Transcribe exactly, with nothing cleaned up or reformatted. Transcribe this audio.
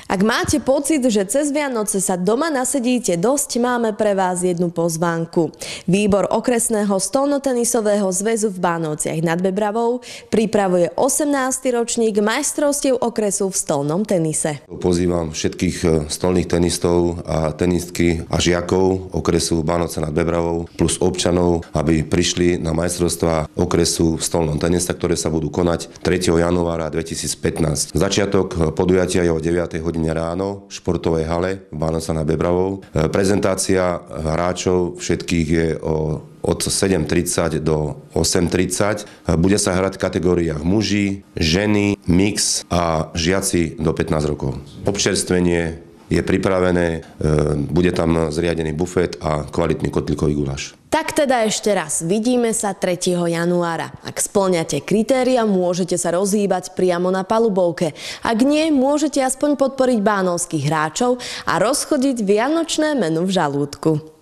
Ak máte pocit, že cez Vianoce sa doma nasedíte dosť, máme pre vás jednu pozvánku. Výbor okresného stolnotenisového zväzu v Bánovciach nad Bebravou pripravuje osemnásty ročník majstrovstiev okresu v stolnom tenise. Pozývam všetkých stolných tenistov a tenistky a žiakov okresu Bánovce nad Bebravou plus občanov, aby prišli na majstrovstvá okresu v stolnom tenise, ktoré sa budú konať tretieho januára dvetisícpätnásť. Začiatok podujatia je o deviatej hodine ráno v športovej hale v Bánovce nad Bebravou. Prezentácia hráčov všetkých je o od sedem tridsať do osem tridsať. Bude sa hrať v kategóriách muži, ženy, mix a žiaci do pätnásť rokov. Občerstvenie je pripravené, bude tam zriadený bufet a kvalitný kotlikový guláš. Tak teda ešte raz, vidíme sa tretieho januára. Ak spĺňate kritéria, môžete sa rozhýbať priamo na palubovke. Ak nie, môžete aspoň podporiť bánovských hráčov a rozchodiť vianočné menu v žalúdku.